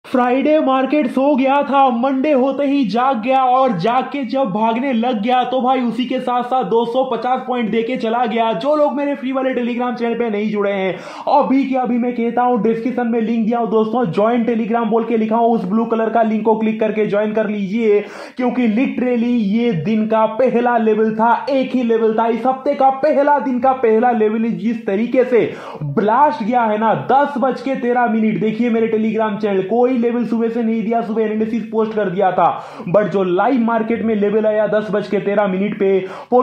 Friday market so गया था, Monday होते ही जाग गया और जाग के जब भागने लग गया तो भाई उसी के साथ साथ 250 पॉइंट देके चला गया। जो लोग मेरे फ्री वाले टेलीग्राम चैनल पे नहीं जुड़े हैं, अभी के अभी मैं कहता हूं डिस्क्रिप्शन में लिंक दिया हूं दोस्तों, ज्वाइन टेलीग्राम बोल के लिखा हूं, उस ब्लू कलर का लिंक को क्लिक करके ज्वाइन कर लीजिए, क्योंकि लिटरली ये दिन का पहला लेवल था, एक ही लेवल था, इस हफ्ते का पहला दिन का पहला लेवल। जिस तरीके से ब्लास्ट गया है ना 10:13। देखिए मेरे टेलीग्राम चैनल कोई लेवल सुबह से नहीं दिया, सुबह एनालिसिस पोस्ट कर दिया था, बट जो लाइव मार्केट में लेवल आया 10:13 पे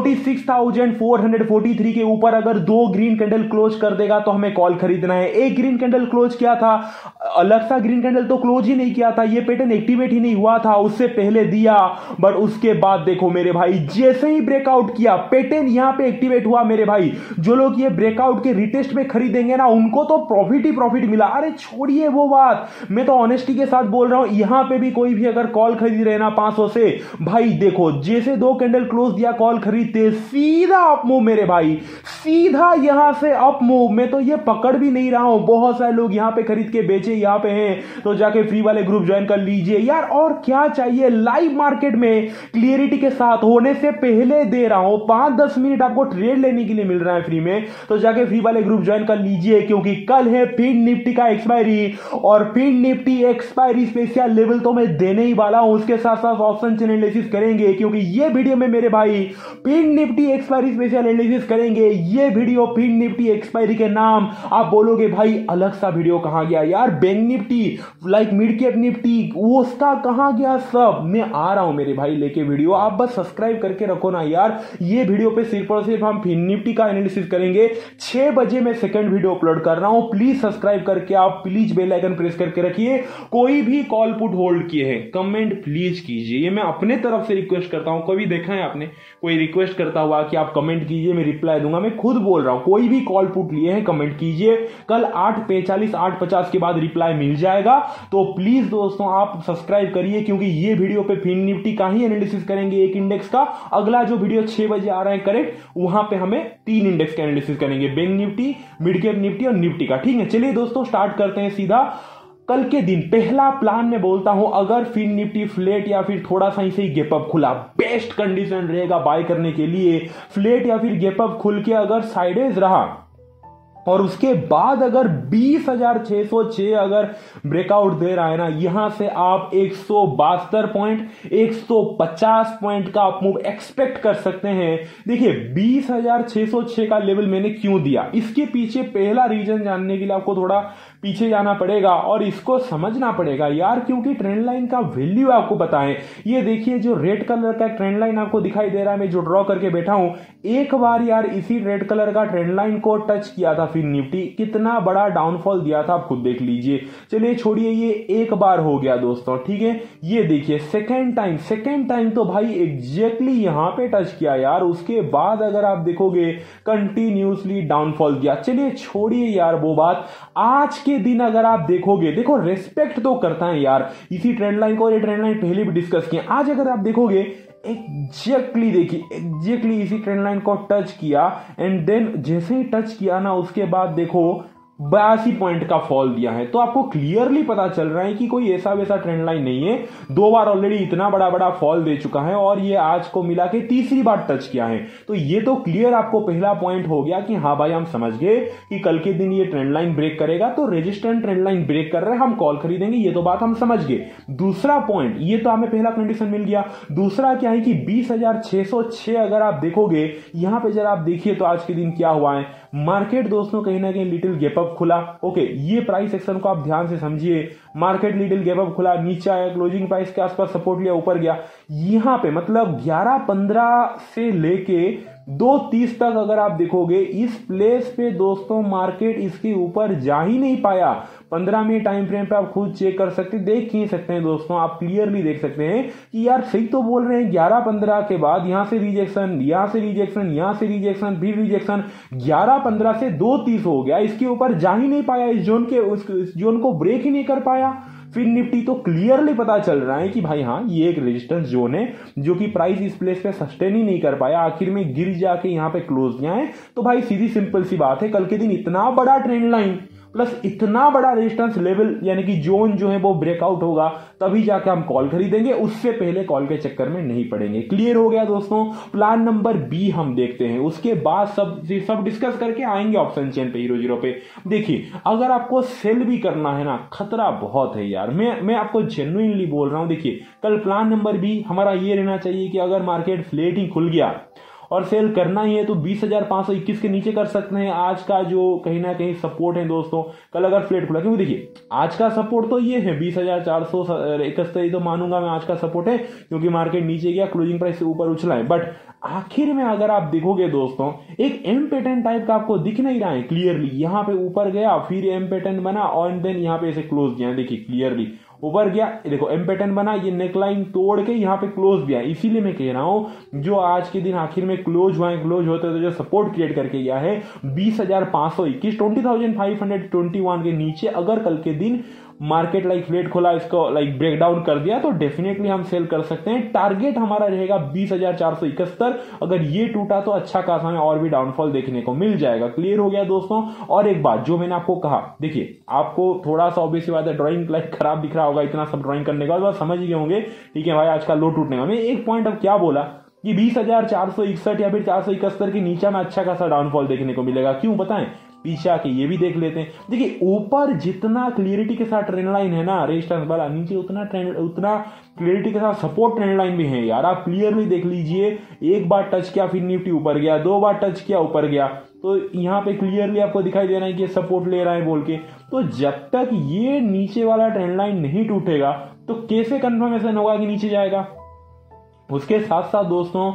46,443 के ऊपर अगर 2 ग्रीन कैंडल क्लोज कर देगा तो हमें कॉल खरीदना है। एक ग्रीन कैंडल क्लोज किया था, अलग सा ग्रीन कैंडल तो क्लोज ही नहीं किया था, ये पैटर्न एक्टिवेट ही नहीं हुआ था, उससे पहले दिया, बट उसके बाद देखो मेरे भाई जैसे ही ब्रेकआउट किया पैटर्न यहां पे एक्टिवेट हुआ मेरे भाई। जो लोग ये ब्रेकआउट के रिटेस्ट में खरीदेंगे ना उनको तो प्रॉफिट ही प्रॉफिट मिला। अरे छोड़िए वो बात, मैं तो ऑनेस्टी के साथ बोल रहा हूं, यहां पे भी कोई भी अगर कॉल खरीद रहे ना 500 से, भाई देखो जैसे 2 कैंडल क्लोज दिया कॉल खरीदते सीधा अप मूव मेरे भाई, सीधा यहां से अप मूव। मैं तो ये पकड़ भी नहीं रहा हूं, बहुत सारे लोग यहां पे खरीद के बेचे यहां पे हैं, तो जाके फ्री वाले ग्रुप ज्वाइन कर लीजिए यार। और क्या चाहिए, लाइव मार्केट में क्लियरिटी के साथ होने से पहले दे रहा हूं, 5-10 मिनट आपको ट्रेड लेने के लिए मिल रहा है फ्री में, तो जाके फ्री वाले ग्रुप ज्वाइन कर लीजिए, क्योंकि कल है फिन निफ्टी का एक्सपायरी, और fin nifty expiry special level तो मैं देने ही वाला हूं, उसके साथ साथ ऑप्शन चेन एनालिसिस करेंगे, क्योंकि ये वीडियो में मेरे भाई fin nifty expiry special analysis करेंगे। ये वीडियो फिन निफ्टी एक्सपायरी के नाम आप बोलोगे भाई अलग सा वीडियो कहां गया यार, bank nifty like mid cap nifty वो उसका कहां गया, सब मैं आ रहा हूं मेरे भाई लेके वीडियो, आप बस सब्सक्राइब करके रखो ना यार। ये वीडियो पे सिर्फ और सिर्फ हम फिन निफ्टी का एनालिसिस करेंगे, 6 बजे मैं सेकंड वीडियो अपलोड कर रहा हूं, प्लीज सब्सक्राइब करके आप प्लीज बेल आइकन प्रेस करके रखिए। कोई भी कॉल पुट होल्ड किए हैं कमेंट प्लीज कीजिए, ये मैं अपने तरफ से रिक्वेस्ट करता हूं, कभी देखा है आपने कोई रिक्वेस्ट करता हुआ कि आप कमेंट कीजिए मैं रिप्लाई दूंगा, मैं खुद बोल रहा हूं, कोई भी कॉल पुट लिए हैं कमेंट कीजिए, कल 8:45 8:50 के बाद रिप्लाई मिल जाएगा। तो प्लीज दोस्तों आप सब्सक्राइब करिए, क्योंकि ये वीडियो पे फिन निफ्टी का ही एनालिसिस करेंगे एक इंडेक्स का, अगला जो वीडियो 6 बजे आ रहा है करेक्ट, वहां पे हमें 3 इंडेक्स का एनालिसिस करेंगे, bank nifty, mid cap nifty और निफ्टी का। ठीक है चलिए दोस्तों स्टार्ट करते हैं सीधा। कल के दिन पहला प्लान में बोलता हूं, अगर फिन निफ्टी फ्लैट या फिर थोड़ा सा ही गैप अप खुला, बेस्ट कंडीशन रहेगा बाय करने के लिए। फ्लैट या फिर गैप अप खुल के अगर साइडेज रहा और उसके बाद अगर 20,606 अगर ब्रेकआउट दे रहा है ना, यहां से आप 172 पॉइंट 150 पॉइंट का आप मूव एक्सपेक्ट कर सकते हैं। देखिए 20,606 का लेवल मैंने क्यों दिया, इसके पीछे पहला रीजन जानने के लिए आपको थोड़ा पीछे जाना पड़ेगा और इसको समझना पड़ेगा यार, क्योंकि ट्रेंड लाइन का वैल्यू आपको बताएं। ये देखिए जो रेड कलर का ट्रेंड लाइन आपको दिखाई दे रहा है, मैं जो ड्रॉ करके बैठा हूं, एक बार यार इसी रेड कलर का ट्रेंड लाइन को टच किया था फिन निफ्टी, कितना बड़ा डाउनफॉल दिया था आप खुद देख लीजिए। चलिए छोड़िए, ये एक बार हो गया दोस्तों, ठीक है। ये देखिए सेकेंड टाइम तो भाई एग्जैक्टली यहां पे टच किया यार, उसके बाद अगर आप देखोगे कंटिन्यूसली डाउनफॉल दिया। चलिए छोड़िए यार वो बात, आज के दिन अगर आप देखोगे, देखो रेस्पेक्ट तो करता है यार इसी ट्रेंड लाइन को, ये ट्रेंड लाइन पहले भी डिस्कस किया। आज अगर आप देखोगे एग्जैक्टली देखिए, एग्जैक्टली इसी ट्रेंड लाइन को टच किया एंड देन जैसे ही टच किया ना उसके बाद देखो 82 पॉइंट का फॉल दिया है, तो आपको क्लियरली पता चल रहा है कि कोई ऐसा वैसा ट्रेंड लाइन नहीं है। 2 बार ऑलरेडी इतना बड़ा फॉल दे चुका है और ये आज को मिला के तीसरी बार टच किया है, तो ये तो क्लियर आपको पहला पॉइंट हो गया कि हाँ भाई हम समझ गए कि कल के दिन ये ट्रेंड लाइन ब्रेक करेगा, तो रेजिस्टेंट ट्रेंड लाइन ब्रेक कर रहे हैं, हम कॉल खरीदेंगे, ये तो बात हम समझ गए। दूसरा पॉइंट, ये तो हमें पहला कंडीशन मिल गया। दूसरा क्या है कि 20,606 अगर आप देखोगे यहां पे जरा आप देखिए तो आज के दिन क्या हुआ है, मार्केट दोस्तों कहीं ना कहीं लिटिल गैप अप खुला। ओके ये प्राइस एक्शन को आप ध्यान से समझिए, मार्केट लिटिल गैप अप खुला, नीचे आया, क्लोजिंग प्राइस के आसपास सपोर्ट लिया, ऊपर गया, यहां पे मतलब 11:15 से लेके 2:30 तक अगर आप देखोगे इस प्लेस पे दोस्तों मार्केट इसके ऊपर जा ही नहीं पाया। 15 मिनट टाइम फ्रेम पे आप खुद चेक कर सकते, देख ही सकते हैं दोस्तों, आप क्लियरली देख सकते हैं कि यार सही तो बोल रहे हैं, 11:15 के बाद यहां से रिजेक्शन, यहां से रिजेक्शन, यहां से रिजेक्शन, फिर रिजेक्शन, 11:15 से 2:30 हो गया, इसके ऊपर जा ही नहीं पाया, इस जोन को ब्रेक ही नहीं कर पाया। फिर निफ्टी तो क्लियरली पता चल रहा है कि भाई हाँ ये एक रेजिस्टेंस जोन है जो कि प्राइस इस प्लेस पे सस्टेन ही नहीं कर पाया, आखिर में गिर जाके यहां पे क्लोज गया है। तो भाई सीधी सिंपल सी बात है, कल के दिन इतना बड़ा ट्रेंड लाइन प्लस इतना बड़ा रेजिस्टेंस लेवल यानी कि जोन जो है वो ब्रेकआउट होगा तभी जाके हम कॉल खरीदेंगे, उससे पहले कॉल के चक्कर में नहीं पड़ेंगे। क्लियर हो गया दोस्तों। प्लान नंबर बी हम देखते हैं, उसके बाद सब डिस्कस करके आएंगे ऑप्शन चेन पे, हीरो जीरो पे। देखिए अगर आपको सेल भी करना है ना, खतरा बहुत है यार, मैं आपको जेन्युइनली बोल रहा हूं। देखिए कल प्लान नंबर बी हमारा ये रहना चाहिए कि अगर मार्केट फ्लैट ही खुल गया और सेल करना ही है तो 20,521 के नीचे कर सकते हैं। आज का जो कहीं ना कहीं सपोर्ट है दोस्तों, कल अगर फ्लैट खुला, क्योंकि देखिए आज का सपोर्ट तो ये है 20,471 तो मानूंगा मैं आज का सपोर्ट है, क्योंकि मार्केट नीचे गया, क्लोजिंग प्राइस से ऊपर उछला है। बट आखिर में अगर आप देखोगे दोस्तों, एक एम पैटर्न टाइप का आपको दिख नहीं रहा है क्लियरली। यहां पे ऊपर गया, फिर एम पैटर्न बना और देन यहां पे ऐसे क्लोज गया। देखिए क्लियरली ऊपर गया, देखो एम पैटर्न बना, ये नेकलाइन तोड़ के यहाँ पे क्लोज भी है। इसीलिए मैं कह रहा हूं जो आज के दिन आखिर में क्लोज हुआ है, क्लोज होते तो जो सपोर्ट क्रिएट करके गया है 20,521 20,521 के नीचे, अगर कल के दिन मार्केट लाइक फ्लैट खोला, इसको लाइक ब्रेक डाउन कर दिया तो डेफिनेटली हम सेल कर सकते हैं। टारगेट हमारा रहेगा 20,471। अगर ये टूटा तो अच्छा खासा हमें और भी डाउनफॉल देखने को मिल जाएगा। क्लियर हो गया दोस्तों। और एक बात जो मैंने आपको कहा, देखिए आपको थोड़ा सा ऑब्वियस बात है ड्राइंग लाइक खराब दिख रहा होगा, इतना सब ड्राइंग करने के बाद समझ गए होंगे ठीक है भाई आज का लो टूटने का। मैं एक पॉइंट अब क्या बोला कि 20,461 या फिर 471 के नीचे में अच्छा खासा डाउनफॉल देखने को मिलेगा। क्यों बताएं, पीछे आके ये भी देख लेते हैं। देखिए ऊपर जितना क्लियरिटी के साथ ट्रेंड लाइन है ना रेजिस्टेंस वाला, नीचे उतना क्लियरिटी के साथ सपोर्ट ट्रेंड लाइन भी है यार। आप क्लियरली देख लीजिए, एक बार टच किया फिर निफ्टी ऊपर गया, दो बार टच किया ऊपर गया, तो यहाँ पे क्लियरली आपको दिखाई दे रहा है कि सपोर्ट ले रहा है बोल के। तो जब तक ये नीचे वाला ट्रेंड लाइन नहीं टूटेगा तो कैसे कंफर्मेशन होगा कि नीचे जाएगा। उसके साथ साथ दोस्तों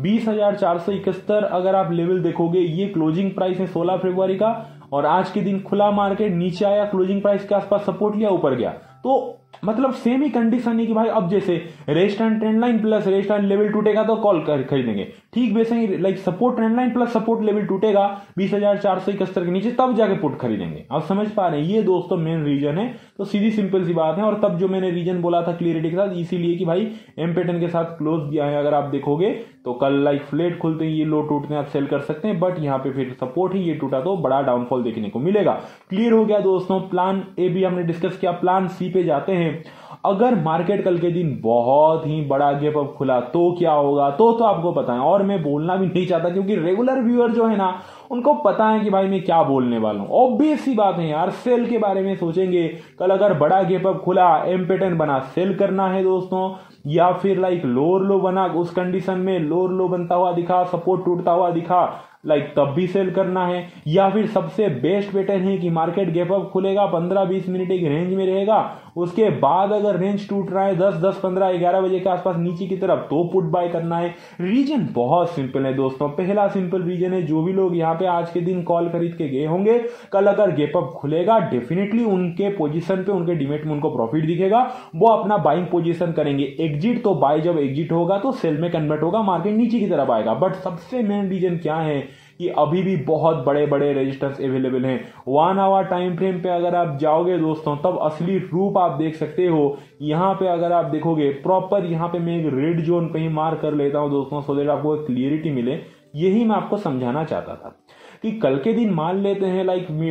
20,471 अगर आप लेवल देखोगे, ये क्लोजिंग प्राइस है 16 फरवरी का, और आज के दिन खुला मार्केट नीचे आया, क्लोजिंग प्राइस के आसपास सपोर्ट लिया, ऊपर गया। तो मतलब सेम ही कंडीशन है कि भाई अब जैसे resistance trend line plus resistance level टूटेगा तो कॉल खरीदेंगे, ठीक वैसे ही like support trend line plus support level टूटेगा 20,471 के नीचे, तब जाके पुट खरीदेंगे। आप समझ पा रहे हैं, ये दोस्तों मेन रीजन है। तो सीधी सिंपल सी बात है। और तब जो मैंने रीजन बोला था क्लियरिटी के साथ, इसीलिए कि भाई एम पैटर्न के साथ क्लोज दिया है, अगर आप देखोगे तो कल लाइक फ्लैट खुलते हैं, ये लो टूटते हैं, आप सेल कर सकते हैं। बट यहाँ पे फिर सपोर्ट ही, ये टूटा तो बड़ा डाउनफॉल देखने को मिलेगा। क्लियर हो गया दोस्तों। प्लान ए भी हमने डिस्कस किया। प्लान सी पे जाते हैं। अगर मार्केट कल के दिन बहुत ही बड़ा गैप अप खुला तो क्या होगा, तो आपको पता है, और मैं बोलना भी नहीं चाहता क्योंकि रेगुलर व्यूअर जो है ना उनको पता है कि भाई मैं क्या बोलने वाला हूं। ऑब्वियस सी बात है यार, सेल के बारे में सोचेंगे। कल अगर बड़ा गैप अप खुला, एम पैटर्न बना, सेल करना है दोस्तों, या फिर लाइक लोअर लो बना, उस कंडीशन में लोअर लो बनता हुआ दिखा, सपोर्ट टूटता हुआ दिखा, लाइक तब भी सेल करना है। या फिर सबसे बेस्ट पैटर्न है कि मार्केट गैप अप खुलेगा, 15-20 मिनट एक रेंज में रहेगा, उसके बाद अगर रेंज टूट रहा है 10, 15, 11 बजे के आसपास नीचे की तरफ, तो पुट बाय करना है। रीजन बहुत सिंपल है दोस्तों। पहला सिंपल रीजन है, जो भी लोग यहाँ पे आज के दिन कॉल खरीद के गए होंगे, कल अगर गैप अप खुलेगा डेफिनेटली उनके पोजीशन पे, उनके डिमेट में उनको प्रॉफिट दिखेगा, वो अपना बाइंग पोजीशन करेंगे। एग्जिट तो बाय, जब एग्जिट होगा तो सेल में कन्वर्ट होगा, मार्केट नीचे की तरफ आएगा। बट सबसे मेन रीजन क्या है कि अभी भी बहुत बड़े बड़े रेजिस्टेंस अवेलेबल हैं। 1 आवर टाइम फ्रेम पे अगर आप जाओगे दोस्तों, तब असली रूप आप देख सकते हो। यहाँ पे अगर आप देखोगे प्रॉपर, यहाँ पे मैं एक रेड जोन कहीं मार्क कर लेता हूं दोस्तों, सो दैट आपको क्लियरिटी मिले। यही मैं आपको समझाना चाहता था कि कल के दिन मान लेते हैं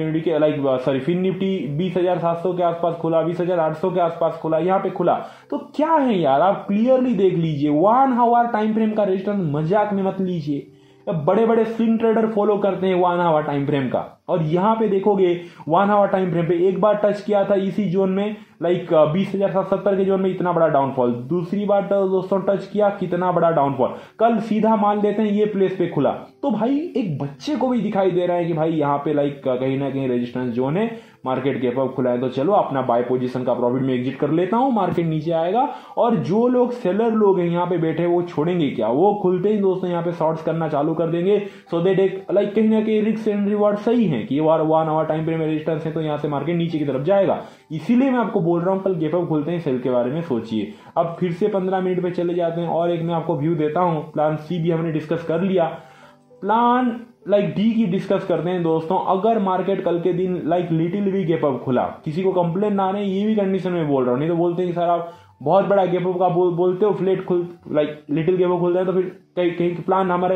फिर निफ्टी 20,700 के आसपास खुला, 20,800 के आसपास खुला, यहाँ पे खुला, तो क्या है यार, आप क्लियरली देख लीजिए। 1 आवर टाइम फ्रेम का रेजिस्टेंस मजाक में मत लीजिए। बड़े बड़े स्विंग ट्रेडर फॉलो करते हैं 1 आवर टाइम फ्रेम का, और यहां पे देखोगे 1 आवर टाइम फ्रेम पे एक बार टच किया था इसी जोन में, लाइक 20,770 के जोन में, इतना बड़ा डाउनफॉल। दूसरी बार दोस्तों टच किया, कितना बड़ा डाउनफॉल। कल सीधा मान लेते हैं ये प्लेस पे खुला, तो भाई एक बच्चे को भी दिखाई दे रहा है कि भाई यहाँ पे लाइक कहीं ना कहीं रेजिस्टेंस जोन है, मार्केट गैप अप खुला है, तो चलो अपना बाय पोजीशन का प्रॉफिट में एग्जिट कर लेता हूं, मार्केट नीचे आएगा। और जो लोग सेलर लोग हैं यहाँ पे बैठे, वो छोड़ेंगे क्या, वो खुलते ही दोस्तों यहाँ पे शॉर्ट्स करना चालू कर देंगे। सो दैट एक लाइक कहीं ना कहीं रिस्क एंड रिवॉर्ड सही है कि 1 आवर टाइम फ्रेम में रेजिस्टेंस है, तो यहाँ से मार्केट नीचे की तरफ जाएगा। इसीलिए मैं आपको बोल रहा हूं, कल गैप अप खुलते हैं सेल के बारे में सोचिए। अब फिर से 15 मिनट पे चले जाते हैं और एक मैं आपको व्यू देता हूं। प्लान सी भी हमने डिस्कस कर लिया, प्लान लाइक डी की डिस्कस करते हैं दोस्तों। अगर मार्केट कल के दिन लाइक लिटिल भी गैप अप खुला, किसी को कंप्लेन ना आने, ये भी कंडीशन में बोल रहा हूं, नहीं तो बोलते हैं कि सर आप बहुत बड़ा गैप अप का बोलते हो, फ्लैट खुल लाइक लिटिल गैप अप खुलता है तो फिर कहीं प्लान हमारे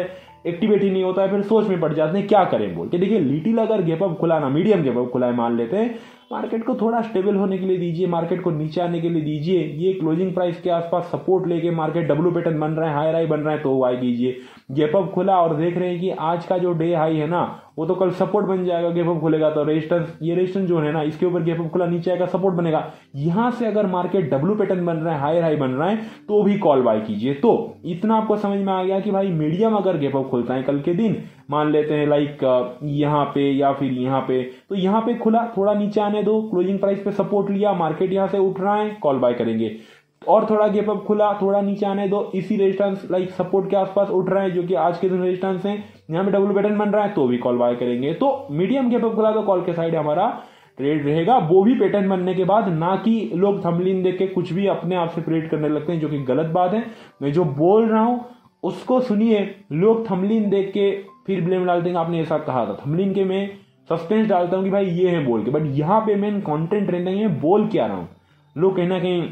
एक्टिवेट ही नहीं होता है, फिर सोच में पड़ जाते हैं क्या करें बोल के। देखिए लिटिल अगर गैप अप खुला ना, मीडियम गैप अप खुला है मान लेते हैं, मार्केट को थोड़ा स्टेबल होने के लिए दीजिए, मार्केट को नीचे आने के लिए दीजिए। ये क्लोजिंग प्राइस के आसपास सपोर्ट लेके मार्केट डब्ल्यू पैटर्न बन रहा है, हायर हाई बन रहा है तो बाय कीजिए। गैप अप खुला और देख रहे हैं कि आज का जो डे हाई है ना वो तो कल सपोर्ट बन जाएगा, गैप अप खुलेगा तो रेजिस्टेंस, ये रेजिस्टेंस जो है ना इसके ऊपर गैप अप खुला नीचे आएगा सपोर्ट बनेगा। यहां से अगर मार्केट डब्ल्यू पैटर्न बन रहा है, हायर हाई बन रहा है तो भी कॉल बाय कीजिए। तो इतना आपको समझ में आ गया कि भाई मीडियम अगर गैप अप खुलता है कल के दिन, मान लेते हैं लाइक यहाँ पे या फिर यहाँ पे, तो यहाँ पे खुला थोड़ा नीचे आने दो, क्लोजिंग प्राइस पे सपोर्ट लिया, मार्केट यहाँ से उठ रहा है कॉल बाय करेंगे। और थोड़ा गैप अप खुला, थोड़ा नीचे आने दो, इसी रेजिस्टेंस लाइक सपोर्ट के आसपास उठ रहा है जो कि आज के दिन रेजिस्टेंस है, यहाँ पे डब्ल्यू पैटर्न बन रहा है तो भी कॉल बाय करेंगे। तो मीडियम गैप अप खुला तो कॉल के साइड हमारा ट्रेड रहेगा, वो भी पैटर्न बनने के बाद, ना कि लोग थंबनेल देख के कुछ भी अपने आप से प्रेडिक्ट करने लगते हैं, जो कि गलत बात है। मैं जो बोल रहा हूं उसको सुनिए, लोग थंबनेल देख के फिर ब्लेम डालते हैं आपने ऐसा कहा था। थंबनेल के मैं सस्पेंस डालता हूं कि भाई ये है बोल के, बट यहां पे मेन कंटेंट रहता है बोल क्या रहा हूं। लोग कहीं ना कहीं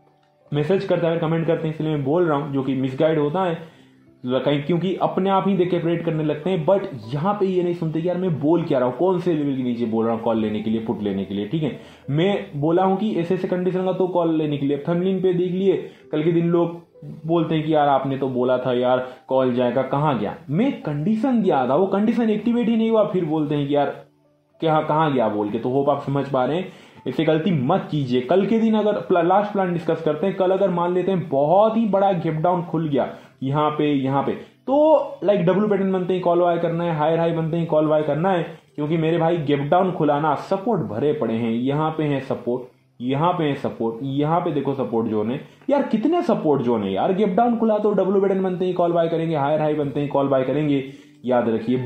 मैसेज करते हैं, कमेंट करते हैं, इसलिए मैं बोल रहा हूं, जो कि मिसगाइड होता है कहीं, क्योंकि अपने आप ही देख के प्रेडिक्ट करने लगते हैं। बट यहां पे ये नहीं सुनते कि यार मैं बोल क्या रहा हूं, कौन से लेवल के नीचे बोल रहा हूं कॉल लेने के लिए, पुट लेने के लिए। ठीक है, मैं बोला हूं कि ऐसे ऐसे कंडीशन का तो कॉल लेने के लिए। थंबनेल पे देख लिए, कल के दिन लोग बोलते हैं कि यार आपने तो बोला था यार कॉल जाएगा, कहां गया? मैं कंडीशन दिया था, वो कंडीशन एक्टिवेट ही नहीं हुआ, फिर बोलते हैं कि यार क्या कहां गया बोल के। तो होप आप समझ पा रहे हैं, ऐसे गलती मत कीजिए। कल के दिन अगर लास्ट प्लान डिस्कस करते हैं, कल अगर मान लेते हैं बहुत ही बड़ा गैप डाउन खुल गया यहाँ पे तो लाइक डब्ल्यू पैटर्न बनते ही कॉल बाय करना है, हायर हाई बनते ही कॉल बाय करना है, क्योंकि मेरे भाई गैप डाउन खुलाना, सपोर्ट भरे पड़े हैं, यहाँ पे है सपोर्ट, यहाँ पे है सपोर्ट, यहाँ पे देखो सपोर्ट जोन है यार, कितने सपोर्ट जोन है यार। गैप डाउन खुला तो डब्ल्यू पैटर्न बनते ही कॉल बाय करेंगे, हायर हाई बनते ही कॉल बाय करेंगे। याद रखिए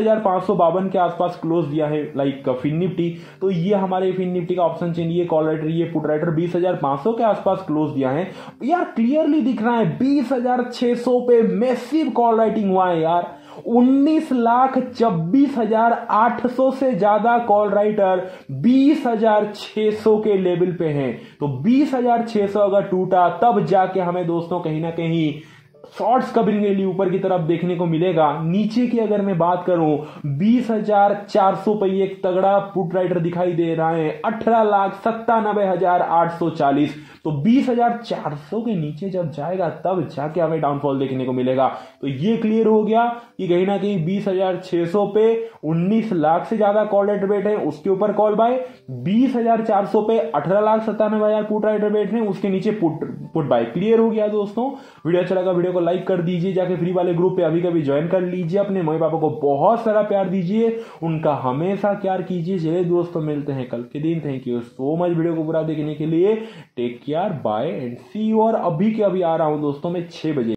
20,552 के आसपास क्लोज दिया है लाइक फिन निफ्टी, तो ये हमारे फिन निफ्टी का ऑप्शन चेन, ये कॉल राइटर, ये पुट राइटर 20,500 के आसपास क्लोज दिया है यार। क्लियरली दिख रहा है 20,600 पे मैसिव कॉल राइटिंग हुआ है यार। 19,26,800 से ज्यादा कॉल राइटर 20,600 के लेवल पे हैं। तो 20,600 अगर टूटा तब जाके हमें दोस्तों कहीं ना कहीं शॉर्ट्स कवरिंग रैली ऊपर की तरफ देखने को मिलेगा। नीचे की अगर मैं बात करूं 20,400 पे एक तगड़ा पुट राइटर दिखाई दे रहा है 18,97,840। तो 20,400 के नीचे जब जाएगा तब जाके हमें डाउनफॉल देखने को मिलेगा। तो ये क्लियर हो गया कि कहीं ना कहीं 20,600 पे 19 लाख से ज्यादा कॉल राइटर बैठे हैं, उसके ऊपर कॉल बाय। 20,400 पे 18,97,000 पुट राइटर बैठे हैं, उसके नीचे पुट बाय। क्लियर हो गया दोस्तों। वीडियो अच्छा लगा, वीडियो को लाइक कर दीजिए, जाके फ्री वाले ग्रुप पे अभी कभी ज्वाइन कर लीजिए, अपने मम्मी पापा को बहुत सारा प्यार दीजिए, उनका हमेशा प्यार कीजिए। चलिए दोस्तों मिलते हैं कल के दिन। Thank you so much video को पूरा देखने के लिए। Take care, bye and see you. और अभी के अभी आ रहा हूं दोस्तों मैं 6 बजे।